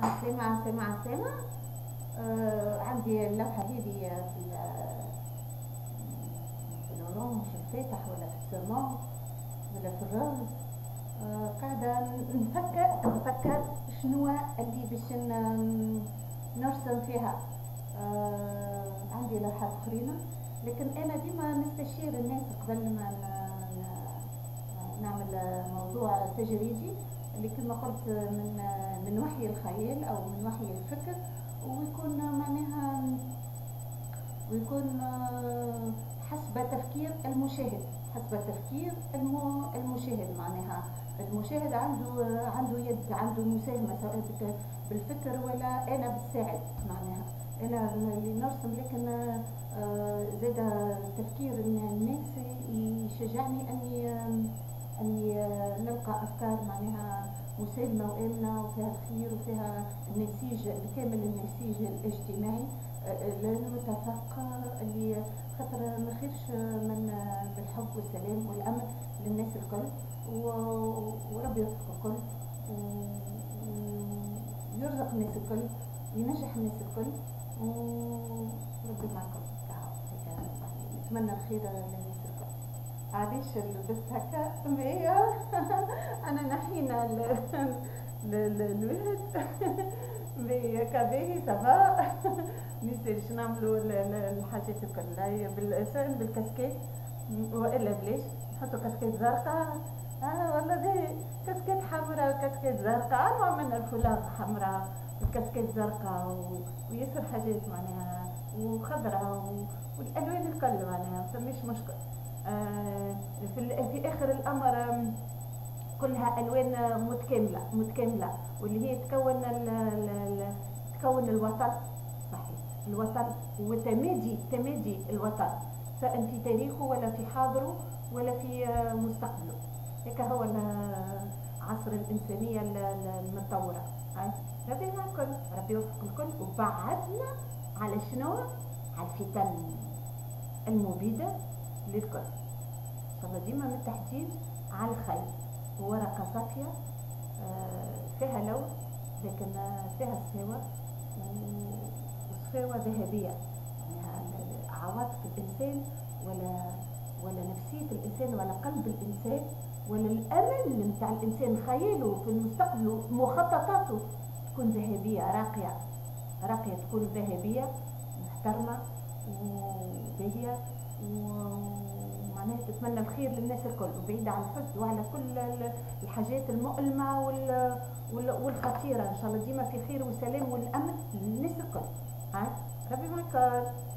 سامعة. عندي اللوحة هذه في العروم، في الفاتح ولا في السماء ولا في الرمز. قاعدة نفكر شنو اللي باش نرسم فيها. عندي لوحات أخرين، لكن أنا ديما نستشير الناس قبل ما نعمل موضوع تجريدي اللي كما قلت من وحي الخيال أو من وحي الفكر، ويكون معناها ويكون حسب تفكير المشاهد، حسب تفكير المشاهد. معناها المشاهد عنده يد، عنده مساهمة سواء بالفكر ولا أنا بتساعد. معناها أنا اللي نرسم، لكن زاد تفكير الناس يشجعني أني نلقى أفكار معناها مسالمة وآمنة وفيها الخير وفيها النسيج الكامل، النسيج الاجتماعي المتفق اللي خاطر ما خيرش من بالحب والسلام والأمل للناس الكل، وربي يوفق الكل ويرزق الناس الكل وينجح الناس الكل، وربي معكم. نتمنى الخير للناس الكل. عاديش لبست هكا مية أنا نحينا الولد بكابيه سافا نسيرش نعملو الحاجات الكل بالكاسكيت والا بلاش نحطو كاسكيت زرقاء. والله باهي كاسكيت حمراء وكاسكيت زرقاء، انواع من الفولاغ حمراء والكاسكيت زرقاء وياسر حاجات معناها وخضراء والالوان الكل معناها مفماش مشكل. في اخر الامر كلها الوان متكامله واللي هي تكون الوطن. صحيح الوطن وتمادي الوطن، سواء في تاريخه ولا في حاضره ولا في مستقبله. هيك هو عصر الانسانيه المتطوره. ربي مع الكل، ربي يوفق الكل، وبعدنا على شنو؟ على الفتن المبيده للكل. ان شاء الله ديما متحدين على الخير. ورقه صافيه فيها لون، لكن فيها السوا وصفاوة ذهبية. يعني عواطف الإنسان ولا نفسية الإنسان ولا قلب الإنسان ولا الأمل متاع الإنسان، خياله في المستقبل مخططاته تكون ذهبية راقية تكون ذهبية محترمة وباهية، ومعناها تتمنى الخير للناس الكل وبعيدة عن الحزن وعلى كل الحاجات المؤلمة والخطيرة. إن شاء الله ديما في خير وسلام والأمل للناس الكل. ربي معك.